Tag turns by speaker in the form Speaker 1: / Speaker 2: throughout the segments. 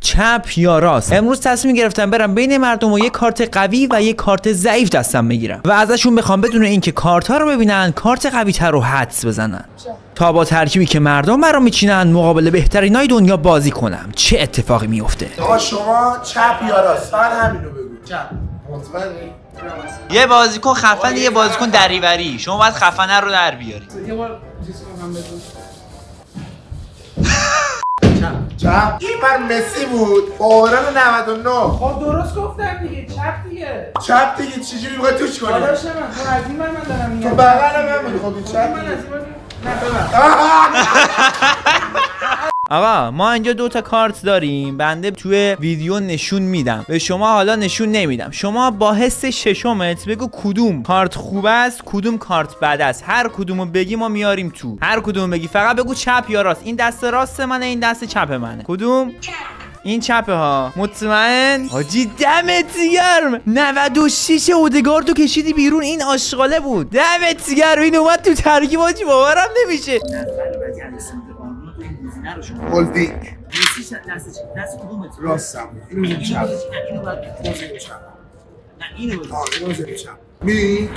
Speaker 1: چپ یا راست. امروز تصمیم گرفتم برم بین مردم و یه کارت قوی و یه کارت ضعیف دستم بگیرم و ازشون بخوام بدون اینکه کارت ها رو ببینن کارت قوی تر رو حدس بزنن تا با ترکیبی که مردم برام میچینن مقابل بهترینای دنیا بازی کنم. چه اتفاقی میفته؟
Speaker 2: آقا شما چپ یا راست؟ فقط همینو بگو. چپ. مطمئنی؟
Speaker 1: یه بازیکن خفن، یه بازیکن دریوری. شما باید خفنه رو در بیاری.
Speaker 3: یه بار چیز کنم بهتون.
Speaker 2: چپ. این بر مسی بود. باران 99.
Speaker 3: خب درست گفتم دیگه. چپ دیگه.
Speaker 2: چپ دیگه چجوری می‌خوای توش کنی؟
Speaker 3: داداش من تو از این من دارم میگم.
Speaker 2: تو بغل من می‌خوای چپ.
Speaker 3: من از این
Speaker 1: آقا ما اینجا 2 تا کارت داریم. بنده توی ویدیو نشون میدم به شما، حالا نشون نمیدم. شما با حس ششمت بگو کدوم کارت خوب است کدوم کارت بد است. هر کدومو بگی ما میاریم تو. هر کدومو بگی فقط بگو چپ یا راست. این دست راست منه، این دست چپ منه. کدوم؟ این چپه ها. مطمئن؟ حاجی دمت گرم. 96 اودگارد رو کشیدی بیرون. این آشغاله بود. دمت گرم. این اومد تو ترکیب. حاجی باورم نمیشه.
Speaker 2: هولدینگ.
Speaker 4: دست کدومت؟
Speaker 2: راستم. اینو چپ.
Speaker 4: اینو باید
Speaker 2: چپ.
Speaker 4: نه اینو
Speaker 2: اینو چپ. می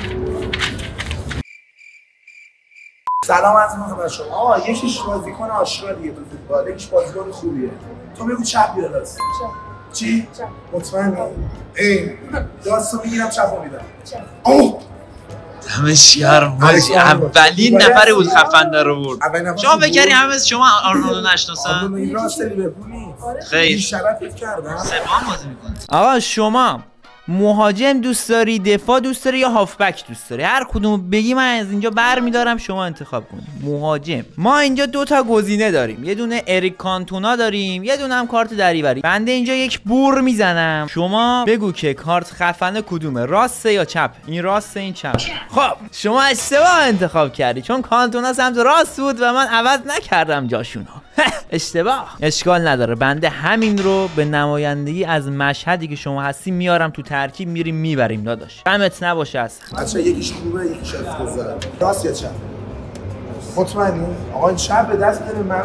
Speaker 2: سلام از خدمت شما. آقا یکیش بازیکن آشغالیه تو فوتبال، یکیش بازیکن خوبیه. تو بگو چپ یا راست؟ چپ. چی؟ چپ. مطمئنی؟ این داستو میگیرم چپو میدم. چپ. اوه
Speaker 1: دمش گرم. اولین نفر بود خفن در آورد. شما بگیری همه شما آرنولدو نشناسن؟
Speaker 2: آرنولدو این راست لیورپولی.
Speaker 1: خیر.
Speaker 2: این شرفت کردم.
Speaker 1: سوم بازی میکنه. آقا شما مهاجم دوست داری، دفاع دوست داری یا هافبک دوست داری؟ هر کدومو بگی من از اینجا برمیدارم شما انتخاب کنید. مهاجم ما اینجا 2 تا گزینه داریم. یه دونه اریک کانتونا داریم، یه دونه هم کارت دریوری. بنده اینجا یک بور میزنم. شما بگو که کارت خفنه کدومه، راسته یا چپ؟ این راسته این چپ. خب شما اشتباه انتخاب کردی چون کانتونا سمت راست بود و من عوض نکردم جاشونو. اشتباه. اشکال نداره. بنده همین رو به نمایندگی از مشهدی که شما هستی میارم تو ترکیب، میریم میبریم داداش. غمت نباشه اصلا.
Speaker 2: بچا یکیش خوبه یکیش افتضاحه. راست یا چپ؟ مطمئنی؟ آقا این چپ به دست بده من.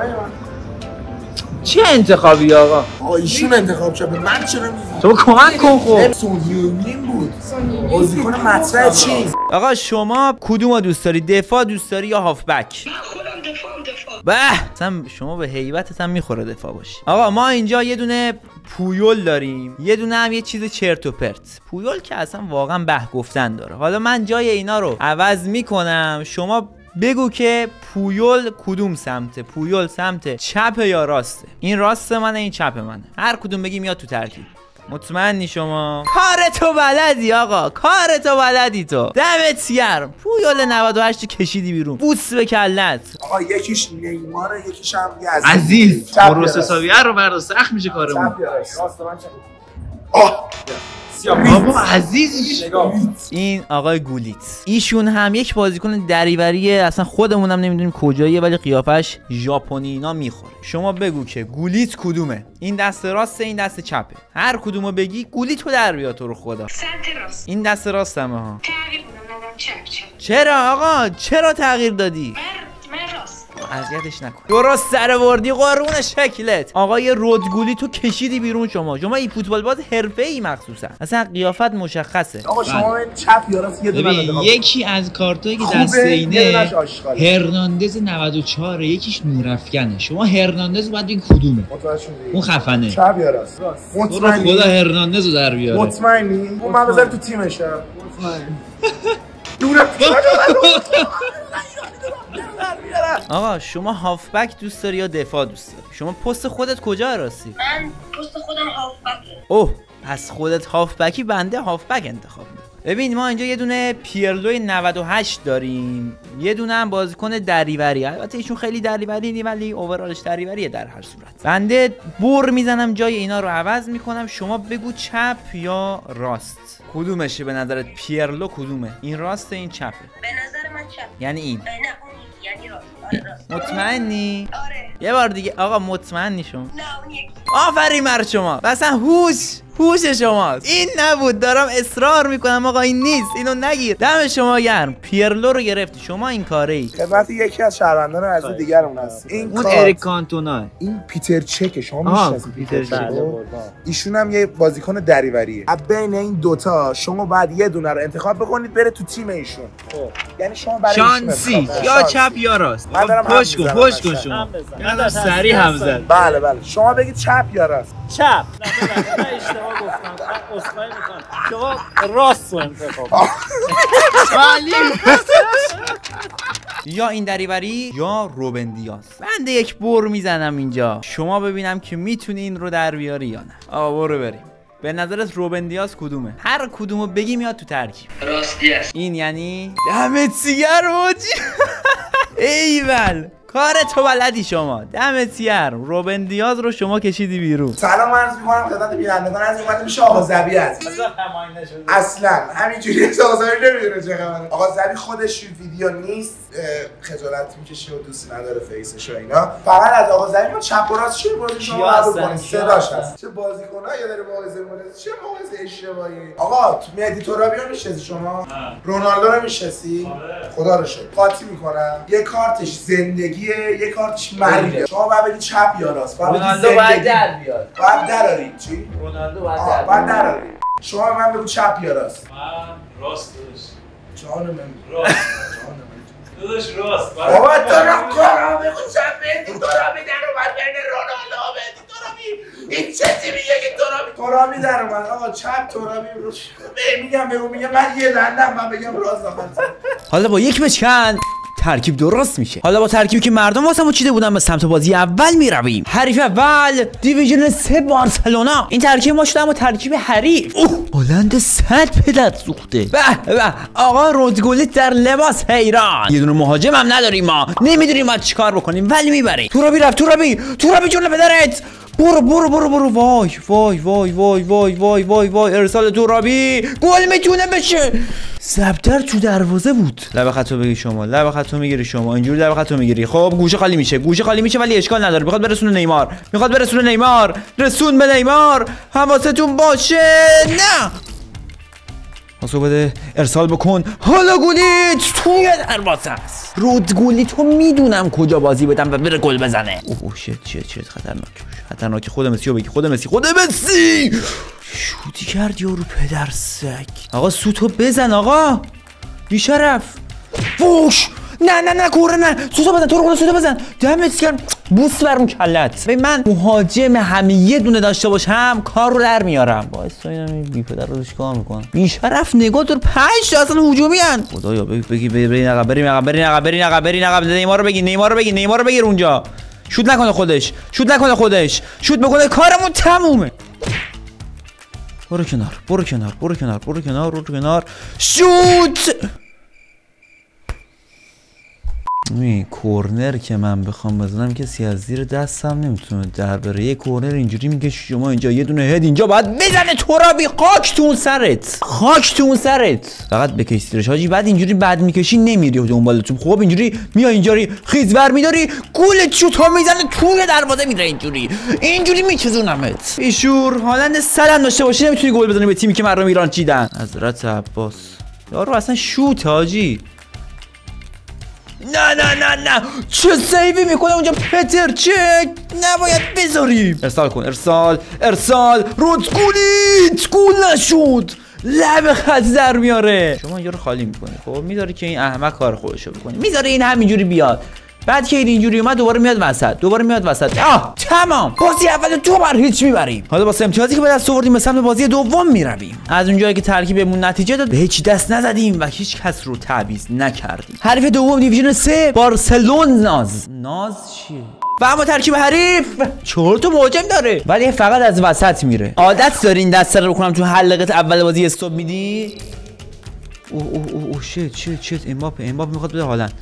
Speaker 1: چه انتخابی آقا؟
Speaker 2: آقا ایشون انتخاب کرد. من چرا میگی؟
Speaker 1: تو کمک کن خب.
Speaker 2: سونیومین بود. بازیکن مطرح چی؟
Speaker 1: آقا شما کدومو دوست داری؟ دفاع دوست داری یا هافبک؟ به اصلا شما به هیبتت هم میخوره دفاع باشی. آقا ما اینجا یه دونه پویول داریم، یه دونه هم یه چیز چرت و پرت. پویول که اصلا واقعا به گفتن داره. حالا من جای اینا رو عوض میکنم. شما بگو که پویول کدوم سمته؟ پویول سمت چپ یا راسته؟ این راسته منه، این چپ منه. هر کدوم بگی میاد تو ترکیب. مطمئنی شما؟ کارتو بلدی آقا، کارتو بلدی تو. دمت گرم. پویول 98 کشیدی بیرون. بوس به کلت.
Speaker 2: آقا یکیش نیماره یکیش هم
Speaker 1: عزیز. درست حسابیه رو برات سخت میشه کارمون.
Speaker 2: راست من چپ. آه
Speaker 1: بابا عزیزش. این آقای گولیت، ایشون هم یک بازیکن دریوریه. اصلا خودمونم نمیدونیم کجاییه ولی قیافش ژاپنی اینا میخوره. شما بگو که گولیت کدومه؟ این دست راسته این دست چپه. هر کدومو بگی گولیتو در بیا تو رو خدا.
Speaker 5: سمت راست.
Speaker 1: این دست راستمه ها.
Speaker 5: تغییر بدم چپ.
Speaker 1: چرا آقا؟ چرا تغییر دادی؟
Speaker 5: من راست.
Speaker 1: اذیتش نکن. درست سر وردی قربون شکلت. آقای رودگولی تو کشیدی بیرون. شما این فوتبال باز حرفه‌ای مخصوصا. اصلا قیافت مشخصه.
Speaker 2: آقا شما این چپ یا راست یه دونه
Speaker 4: یکی از کارتایی که دست اینه هرناندز 94، یکیش نورافکنه. شما هرناندز باید این کدومه؟ اون خفنه.
Speaker 2: چپ یا راست؟
Speaker 4: مطمئنی؟ خدا هرناندز رو در بیاره.
Speaker 2: مطمئنی؟ اون من بذار تو تیمشه. مطمئنی؟
Speaker 1: آقا شما هافبک دوست داری یا دفاع دوست داری؟ شما پست خودت کجا راستی؟
Speaker 5: من پست خودم هافبکه.
Speaker 1: اوه پس خودت هافبکی، بنده هافبک انتخاب میکنم. ببین ما اینجا یه دونه پیرلو 98 داریم، یه دونه هم بازیکن دریوری. البته ایشون خیلی دریوری نی ولی اوورالش دریوریه در هر صورت. بنده بور میزنم جای اینا رو عوض میکنم. شما بگو چپ یا راست؟ کدومشه به نظرت؟ پیرلو کدومه؟ این راسته این چپه؟
Speaker 5: به نظر من چپ.
Speaker 1: یعنی این؟
Speaker 5: نه اون یعنی راست. آره راست.
Speaker 1: مطمئنی؟
Speaker 5: آره.
Speaker 1: یه بار دیگه آقا مطمئنی شما؟
Speaker 5: نه اون یکی.
Speaker 1: آفرین بر شما. مثلا هوش هوش شماست. این نبود، دارم اصرار میکنم آقا این نیست، اینو نگیر. دم شما گرم. پیرلو رو گرفتی شما، این کاره ای.
Speaker 2: خدمت یکی از شهروندان عزیز دیگرمون هست. این
Speaker 4: اون اریک کانتونا،
Speaker 2: این پیتر چک شما میشناسید؟
Speaker 4: پیتر چک.
Speaker 2: ایشون هم یه بازیکن دریوریه. از بین این دوتا شما بعد یه دونه رو انتخاب بکنید بره تو تیم ایشون. یعنی شما برای
Speaker 4: شانسی یا چپ یا راست. پشت کن شما. من سریع هم زد.
Speaker 2: بله شما بگید چپ یا راست.
Speaker 6: چپ. من اشتباه گفتم. من عذرخواهی میکنم. شما راست رو انتخاب.
Speaker 1: یا این دریوری یا روبن دیاز. بنده یک بر میزنم اینجا، شما ببینم که میتونی این رو در بیاری یا نه. آقا برو بریم. به نظرت روبن دیاز کدومه؟ هر کدومو بگی میاد تو ترکیب.
Speaker 5: راستی است.
Speaker 1: این یعنی دمت سیگر موجی. ایول کار تو بلدی شما. دمت گرم. روبن دیاز رو شما کشیدی بیرون.
Speaker 2: سلام عرض می‌کنم خدمت بینندگان عزیز. اومدیم میشه آقا زبی عزیز. اصلا همینجوری آقا زبی نمیدونه چه خبره. آقا زبی خودش ویدیو نیست، خجالت میکشه و دوست نداره فیسش و اینا. فقط از آقا زبی ما چپ و راست چه بازی شما قبول کنید. صداش هست. چه بازیکنایی داره موعظه می‌کنه. چه موعظه اشتباهی. آقا تو مهدی ترابی رو میشناسی شما؟ رونالدو رو میشناسی؟ خدا رو شکر. قاطی می‌کنم. یه کارتش زندگی، یه کارتش مرگه. شما باید بگید چپ یا راست.
Speaker 1: رونالدو باید در بیاد.
Speaker 2: باید درارید. چی؟
Speaker 1: رونالدو
Speaker 2: باید درارید. شما من بگو چپ یا راست.
Speaker 6: من راست داداش.
Speaker 2: جان من
Speaker 6: راست. داداش راست.
Speaker 2: بابا تو رو کارا بگو چپ بگی ترابی در اومد بین رونالدو و مهدی ترابی. این چه تیمیه که ترابی در اومد. آقا چپ ترابی رو میگم من یه دندم من بگم راست آخر.
Speaker 1: حالا با یک بچکن ترکیب درست میشه. حالا با ترکیبی که مردم واسمون چیده بودن به سمت بازی اول میرویم. حریف اول دیویژن 3 بارسلونا. این ترکیب ما شده اما ترکیب حریف. بلند 100 پدر سوخته. به آقا رودگولی در لباس حیران. یه دونه مهاجم هم نداریم، ما نمیدونیم ما چیکار بکنیم ولی میبریم. ترابی رفت. ترابی جون پدرت. برو وای ارسال ترابی گل میتونه بشه. زبدر تو دروازه بود. لب خطا بگی شما، لب خطا میگیری شما، اینجوری لب خطا میگیری. خب گوشه خالی میشه ولی اشکال نداره. میخواد برسونه نیمار. رسون به نیمار. حواستون باشه. نه پاسو بده، ارسال بکن. حالا گولیت توی دروازه است. رودگولی تو میدونم کجا بازی بدم و بره گل بزنه. اوه شت خطرناک. خود مسی رو بگی. خود مسی شوتی کرد یارو پدر سگ. آقا سوتو بزن آقا بی شرف. فوش نه کوره نه. سوتو بزن دمت گرم. بوس برم کلت. ببین من مهاجم همه یه دونه داشته باشم کار رو در میارم. واسه اینم بی پدر رو چیکار میکنم. بی شرف نگاه تو 5 تا اصلا هجومی ان. خدایا بگی بریم عقب. نیمار رو بگیر اونجا. شوت نکنه خودش. شوت بکنه کارمون تمومه. برو کنار. شوت. این کورنر که من بخوام بزنم کسی از زیر دستم نمیتونه در بره. یه کورنر اینجوری میگه شما اینجا یه دونه هد اینجا باید بزنه ترابی. خاک تو اون سرت. فقط بکش زیرش حاجی. بعد اینجوری بد میکشی نمیری دنبالتون. خب اینجوری میای اینجوری خیز بر میداری گل شوتو میزنه توی دروازه میره. اینجوری میچزونمت. بیشور هالند سلام داشته باشی نمیتونی گل بزنی به تیمی که مردم ایران چیدن. حضرت عباس یارو اصلا شوت حاجی. نه چه سیوی میکنه اونجا پتر چک. نباید بذاریم. ارسال کن. ارسال رودگولیت گول نشد. لب خط در میاره. شما اینجا رو خالی میکنی. خب میذاری که این احمق کار خودشو بکنه. میذاره این همینجوری بیاد. بعد که اینجوری اومد دوباره میاد وسط. تمام. بازی اول 2-0 میبریم. حالا با امتیازی که به دست آوردیم به سمت بازی دوم میرویم. از اونجایی که ترکیبمون نتیجه داد به هیچ دست نزدیم و هیچ کس رو تعویض نکردیم. حریف دوم دیویژن 3 بارسلونا. ناز چیه؟ و اما ترکیب حریف 4 تا مهاجم داره ولی فقط از وسط میره. عادت دارین دست رو بکنم تو حلقه اول بازی استاپ میدی. اوه شت امباپه میخواد بده هالند.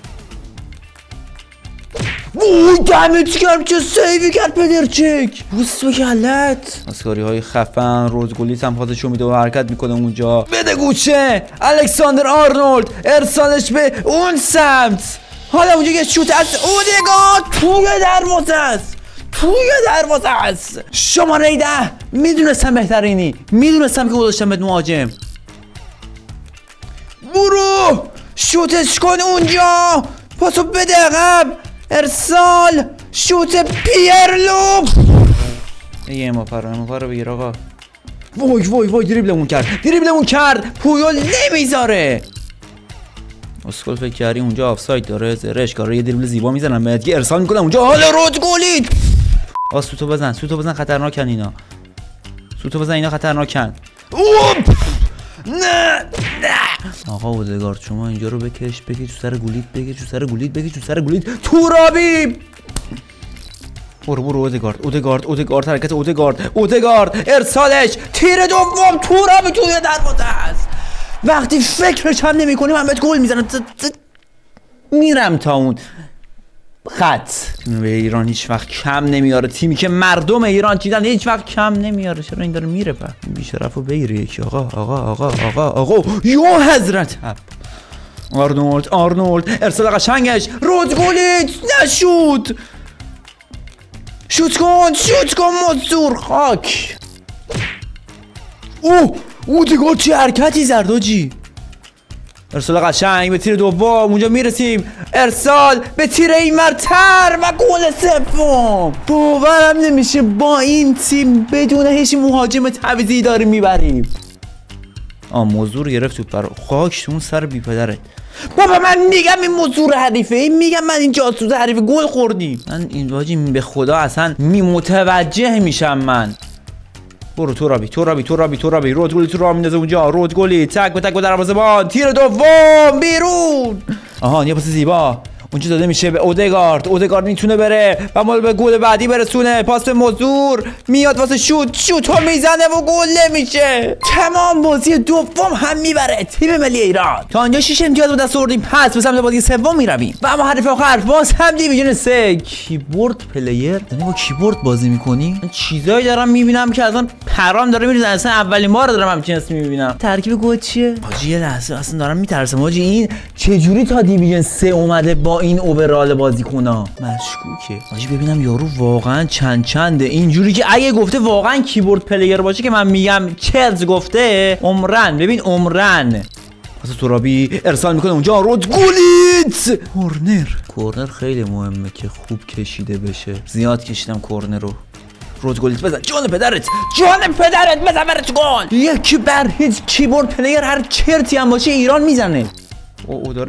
Speaker 1: وای دمت گرم چه سیوی کرد پدر چک. بوس به کلت. اسکاری های خفن. رودگولیت هم خودشو میده و حرکت میکنه اونجا. بده گوشه الکساندر آرنولد. ارسالش به اون سمت. حالا اونجا یه شوت از اودگارد توی دروازه است. توی دروازه است. شماره 10 میدونستم بهترینی، میدونستم که گذاشتم بهت مهاجم. برو شوتش کن اونجا، پاسو بده عقب، ارسال، شوت پیرلو. یه اماپا رو بگیر آقا. وای دریبلمون کرد پویول نمیذاره. اسکول فکر کردی اونجا آفساید داره، زرش کاره یه دریبل زیبا میزنم بهت، ارسال میکنم اونجا، حالا رود گلید. سوتو بزن خطرناکن اینا، سوتو بزن اینا خطرناکن. نه آقا اودگارد شما اینجا رو بکش تو سر گلید، بگیر تو سر گلید. ترابی برو اودگارد حرکت اودگارد ارسالش، تیر دوم ترابی توی دروازه است. وقتی فکرش هم نمی کنی من بهت گل میزنم، میرم تا اون خط. تیم به ایران هیچ وقت کم نمیاره، تیمی که مردم ایران چیدن هیچ وقت کم نمیاره. چرا این داره میره پا بیشرفو بگیره یکی. آقا یا حضرت آرنولد ارسال قشنگش، رودگولیت نشود. شوت کن مزدور خاک. اودگارد چه حرکتی زرداجی. ارسال قشنگ به تیر دوم، اونجا میرسیم، ارسال به تیر اینورتر و گل سوم. باورم نمیشه با این تیم بدون هیچ مهاجم تعویضی داریم میبریم. مزدور گرفت توپ رو، خاک اون سر بی پدرت. بابا من میگم این مزدور حریفه، این میگم من این جاسوس حریفه، گل خوردیم. من این واجی به خدا اصلا متوجه میشم من. برو ترابی رودگولی تو راه میندازه اونجا، رودگولی تک به دروازه‌بان، تیر دوم بیرون. یه پاس زیبا اونجا داده میشه به اودگارد میتونه بره و مال به گل بعدی برسونه. پاس به مزدور میاد واسه شوت ها میزنه و گل نمیشه. تمام بازی دوم هم میبره تیم ملی ایران. تا اینجا 6 امتیاز به دست آوردیم، پس به سمت بازی سوم میرویم و اما حریف آخر باز هم دیویژن 3 کیبورد پلیر. یعنی با کیبورد بازی میکنی؟ من چیزایی دارم میبینم که اصلا پرام داره میریزه، اصلا اولین بار دارم همچین اسمی میبینم. ترکیب گل چیه؟ حاجی یه لحظه اصلا دارم میترسم حاجی، این چه جوری تا دیویژن 3 اومده با این اوورال بازیکن‌ها؟ مشکوکه حاجی. ببینم یارو واقعا چنده اینجوری که اگه گفته واقعا کیبورد پلیر باشه که من میگم چلز گفته عمرن. ببین عمرن. پس ترابی ارسال میکنه اونجا، رودگولیت کورنر خیلی مهمه که خوب کشیده بشه. زیاد کشیدم کورنر رو. رودگولیت بزن جان پدرت بزن برات گل. یکی بر هیچ کیبورد پلیر هر چرتی هم باشه ایران میزنه. داره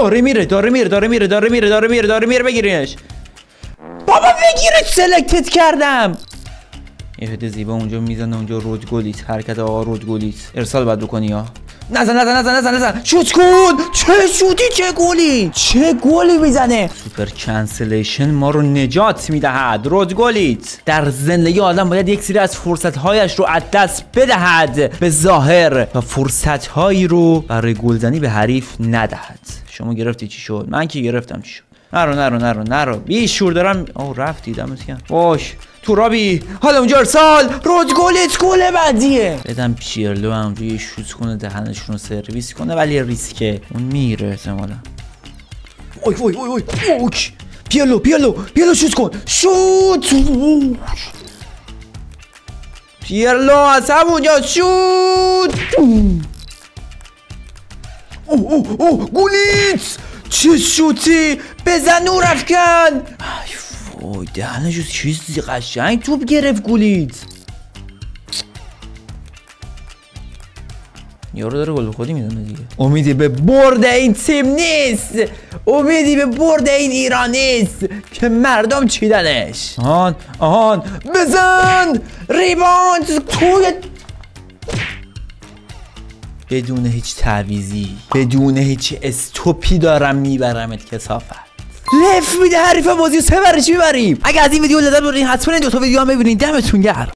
Speaker 1: میره بگیرینش. بابا بگیرش، سلکتت کردم. یه هده زیبا اونجا میزنه، اونجا رودگولیت، حرکت آقا رودگولیت. ارسال باید بکنی ها. نزن شوت کن. چه شوتی، چه گلی میزنه. سوپر کنسلیشن ما رو نجات میدهد. رودگولیت در زندگی آدم باید یک سری از فرصت‌هایش رو از دست بدهد به ظاهر و فرصت‌هایی رو برای گلزنی به حریف ندهد. شما گرفتی چی شد؟ من که گرفتم چی شد؟ نرو بی شور دارم. رفتی دمت گرم. باش ترابی، حالا اونجا ارسال، رودگولیت گل بعدیه. بدم پیرلو اونجا یه شوت کنه دهنشون رو سرویس کنه، ولی ریسکه اون میره احتمالا. وای پیرلو شوت کن. پیرلو از همونجا شوت. گولیت چه شوتی، بزن نور افکن. وای دهنشو چیزی قشنگ توپ گرفت گولیت. یارو داره گل خودی میزنه دیگه. امیدی به برد این تیم نیست، امیدی به برد این ایران نیست که مردم چیدنش. آهان بزن ریباند توی، بدون هیچ تعویضی، بدون هیچ استوپی دارم میبرمت کثافت. لف میده حریف بازی 3 برش میبریم. اگه از این ویدیو لذت بردین حتما این 2 تا ویدیو هم ببینید. دمتون گرم.